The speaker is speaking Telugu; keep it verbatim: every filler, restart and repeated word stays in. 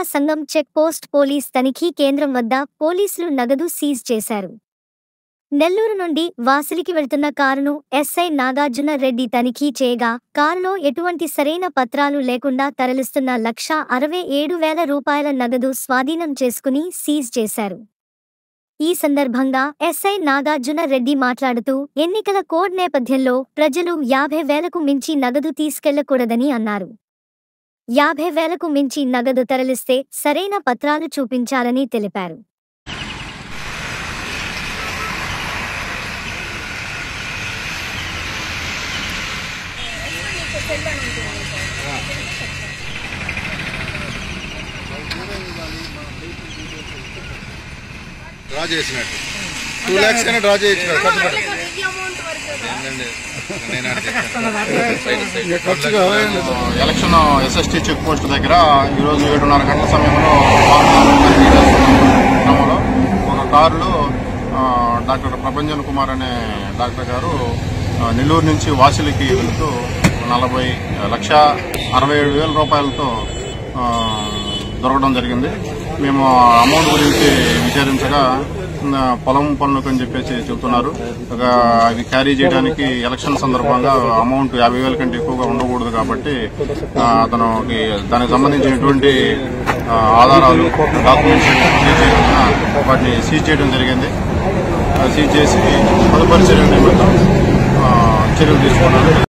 సంఘం చెక్ పోస్ట్ పోలీస్ తనిఖీ కేంద్రం వద్ద పోలీసులు నగదు సీజ్ చేశారు. నెల్లూరు నుండి వాసిలికి వెళ్తున్న కారును ఎస్ఐ నాగార్జున రెడ్డి తనిఖీ చేయగా కారులో ఎటువంటి సరైన పత్రాలు లేకుండా తరలిస్తున్న లక్షా అరవై ఏడు వేల రూపాయల నగదు స్వాధీనం చేసుకుని సీజ్ చేశారు. ఈ సందర్భంగా ఎస్ఐ నాగార్జున రెడ్డి మాట్లాడుతూ ఎన్నికల కోడ్ నేపథ్యంలో ప్రజలు యాభై వేలకు మించి నగదు తీసుకెళ్లకూడదని అన్నారు. యాభై వేలకు మించి నగదు తరలిస్తే సరైన పత్రాలు చూపించాలని తెలిపారు. డ్రా చేసినట్టు టూ ల్యాక్స్ అయినా డ్రా చేయించినట్టు ఎలక్షన్ ఎస్ఎస్టీ చెక్ పోస్ట్ దగ్గర ఈరోజు ఏడున్నర గంటల సమయంలో క్రమంలో ఒక కారులో డాక్టర్ ప్రభంజన్ కుమార్ అనే డాక్టర్ గారు నెల్లూరు నుంచి వాసిలికి వెళుతూ నలభై లక్ష అరవై ఏడు వేల రూపాయలతో దొరకడం జరిగింది. మేము అమౌంట్ గురించి విచారించగా పొలం పనులకు అని చెప్పేసి చెబుతున్నారు. అవి క్యారీ చేయడానికి ఎలక్షన్ సందర్భంగా అమౌంట్ యాభై వేల కంటే ఎక్కువగా ఉండకూడదు కాబట్టి అతనికి దానికి సంబంధించినటువంటి ఆధారాలు డాక్యుమెంట్స్ వాటిని సీజ్ చేయడం జరిగింది. సీజ్ చేసి తదుపరి చర్యలు నిమిత్తం చర్యలు తీసుకున్నారు.